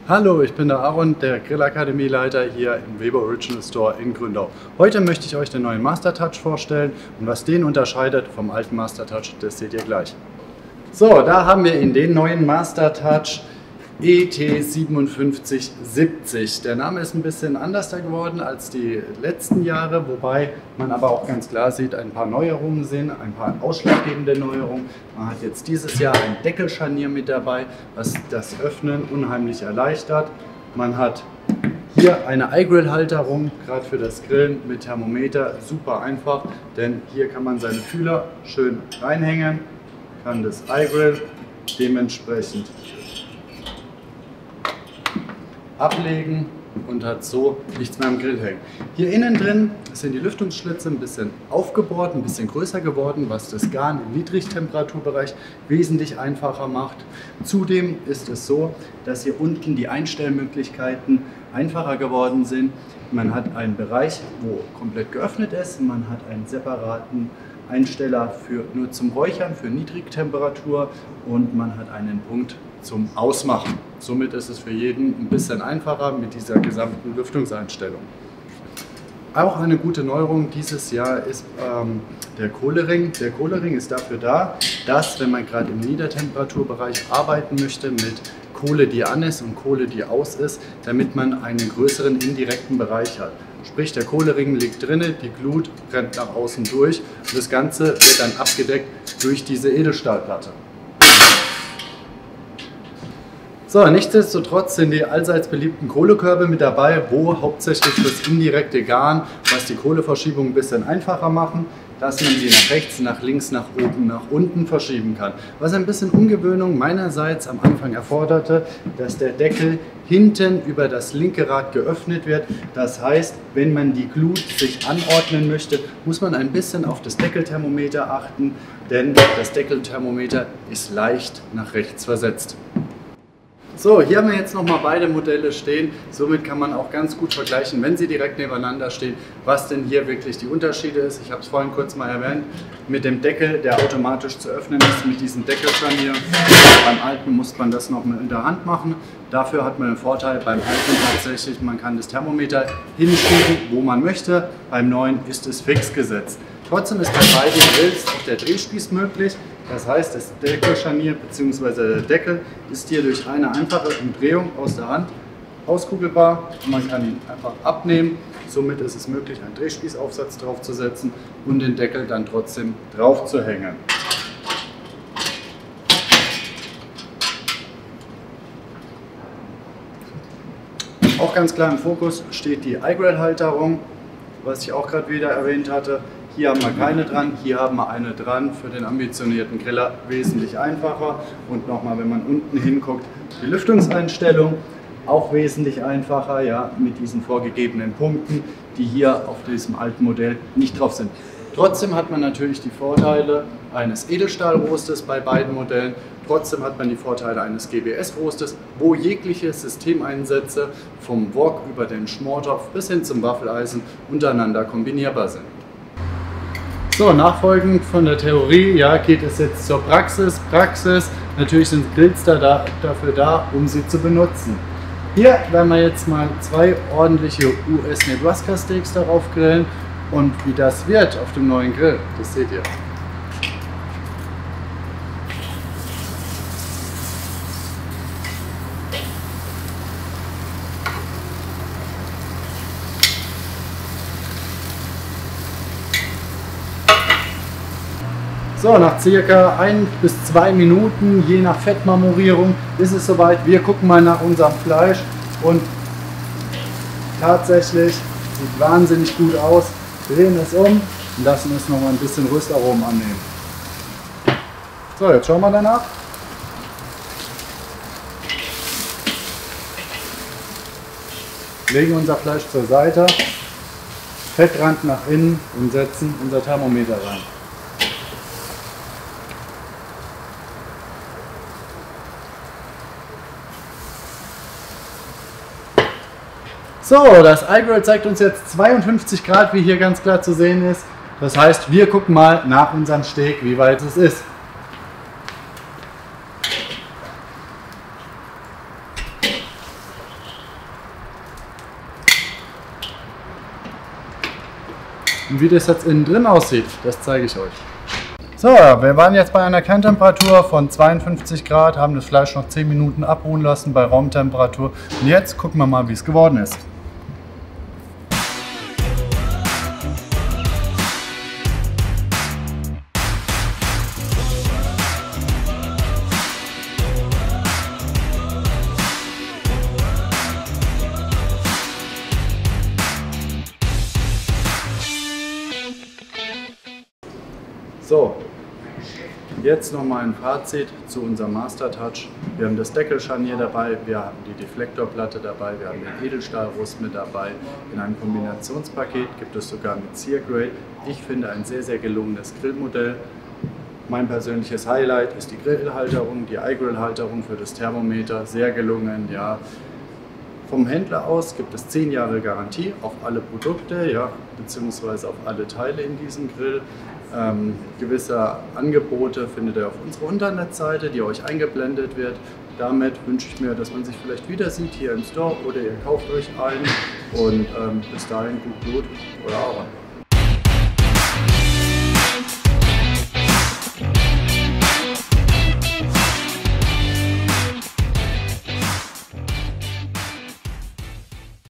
Hallo, ich bin der Aaron, der Grillakademieleiter hier im Weber Original Store in Gründau. Heute möchte ich euch den neuen Master Touch vorstellen und was den unterscheidet vom alten Master Touch, das seht ihr gleich. So, da haben wir ihn, den neuen Master Touch ET5770. Der Name ist ein bisschen anders geworden als die letzten Jahre, wobei man aber auch ganz klar sieht, ein paar Neuerungen sind, ein paar ausschlaggebende Neuerungen. Man hat jetzt dieses Jahr ein Deckelscharnier mit dabei, was das Öffnen unheimlich erleichtert. Man hat hier eine iGrill-Halterung, gerade für das Grillen mit Thermometer, super einfach, denn hier kann man seine Fühler schön reinhängen, kann das iGrill dementsprechend ablegen und hat so nichts mehr am Grill hängen. Hier innen drin sind die Lüftungsschlitze ein bisschen aufgebohrt, ein bisschen größer geworden, was das Garn im Niedrigtemperaturbereich wesentlich einfacher macht. Zudem ist es so, dass hier unten die Einstellmöglichkeiten einfacher geworden sind. Man hat einen Bereich, wo komplett geöffnet ist, man hat einen separaten Einsteller nur zum Räuchern, für Niedrigtemperatur und man hat einen Punkt zum Ausmachen. Somit ist es für jeden ein bisschen einfacher mit dieser gesamten Lüftungseinstellung. Auch eine gute Neuerung dieses Jahr ist der Kohlering. Der Kohlering ist dafür da, dass, wenn man gerade im Niedertemperaturbereich arbeiten möchte mit Kohle, die an ist und Kohle, die aus ist, damit man einen größeren indirekten Bereich hat. Sprich, der Kohlering liegt drinnen, die Glut rennt nach außen durch und das Ganze wird dann abgedeckt durch diese Edelstahlplatte. So, nichtsdestotrotz sind die allseits beliebten Kohlekörbe mit dabei, wo hauptsächlich das indirekte Garn, was die Kohleverschiebung ein bisschen einfacher machen, dass man die nach rechts, nach links, nach oben, nach unten verschieben kann. Was ein bisschen Umgewöhnung meinerseits am Anfang erforderte, dass der Deckel hinten über das linke Rad geöffnet wird. Das heißt, wenn man die Glut sich anordnen möchte, muss man ein bisschen auf das Deckelthermometer achten, denn das Deckelthermometer ist leicht nach rechts versetzt. So, hier haben wir jetzt nochmal beide Modelle stehen. Somit kann man auch ganz gut vergleichen, wenn sie direkt nebeneinander stehen, was denn hier wirklich die Unterschiede ist. Ich habe es vorhin kurz mal erwähnt, mit dem Deckel, der automatisch zu öffnen ist, mit diesem Deckelscharnier. Beim alten muss man das noch in der Hand machen. Dafür hat man einen Vorteil beim alten tatsächlich, man kann das Thermometer hinschieben, wo man möchte. Beim neuen ist es fix gesetzt. Trotzdem ist bei beiden Grills auch der Drehspieß möglich. Das heißt, das Deckelscharnier bzw. der Deckel ist hier durch eine einfache Umdrehung aus der Hand auskugelbar und man kann ihn einfach abnehmen. Somit ist es möglich, einen Drehspießaufsatz draufzusetzen und den Deckel dann trotzdem drauf zu hängen. Auch ganz klar im Fokus steht die iGrill-Halterung, was ich auch gerade wieder erwähnt hatte. Hier haben wir keine dran, hier haben wir eine dran, für den ambitionierten Griller wesentlich einfacher. Und nochmal, wenn man unten hinguckt, die Lüftungseinstellung auch wesentlich einfacher, ja, mit diesen vorgegebenen Punkten, die hier auf diesem alten Modell nicht drauf sind. Trotzdem hat man natürlich die Vorteile eines Edelstahlroastes bei beiden Modellen. Trotzdem hat man die Vorteile eines GBS-Roastes, wo jegliche Systemeinsätze vom Wok über den Schmortopf bis hin zum Waffeleisen untereinander kombinierbar sind. So, nachfolgend von der Theorie, ja, geht es jetzt zur Praxis. Natürlich sind Grills dafür da, um sie zu benutzen. Hier werden wir jetzt mal zwei ordentliche US Nebraska Steaks darauf grillen und wie das wird auf dem neuen Grill, das seht ihr. So, nach circa 1 bis 2 Minuten, je nach Fettmarmorierung, ist es soweit. Wir gucken mal nach unserem Fleisch und tatsächlich sieht wahnsinnig gut aus. Drehen es um und lassen es noch mal ein bisschen Röstaromen annehmen. So, jetzt schauen wir danach. Legen unser Fleisch zur Seite, Fettrand nach innen und setzen unser Thermometer rein. So, das iGrill zeigt uns jetzt 52 Grad, wie hier ganz klar zu sehen ist. Das heißt, wir gucken mal nach unserem Steak, wie weit es ist. Und wie das jetzt innen drin aussieht, das zeige ich euch. So, wir waren jetzt bei einer Kerntemperatur von 52 Grad, haben das Fleisch noch 10 Minuten abruhen lassen bei Raumtemperatur. Und jetzt gucken wir mal, wie es geworden ist. So, jetzt nochmal ein Fazit zu unserem Master Touch. Wir haben das Deckelscharnier dabei, wir haben die Deflektorplatte dabei, wir haben den Edelstahlrost mit dabei. In einem Kombinationspaket gibt es sogar mit Sear-Grade. Ich finde ein sehr, sehr gelungenes Grillmodell. Mein persönliches Highlight ist die Grillhalterung, die iGrill-Halterung für das Thermometer. Sehr gelungen, ja. Vom Händler aus gibt es 10 Jahre Garantie auf alle Produkte, ja, beziehungsweise auf alle Teile in diesem Grill. Gewisse Angebote findet ihr auf unserer Internetseite, die euch eingeblendet wird. Damit wünsche ich mir, dass man sich vielleicht wieder sieht hier im Store oder ihr kauft euch einen und bis dahin gut Blut oder Aaron.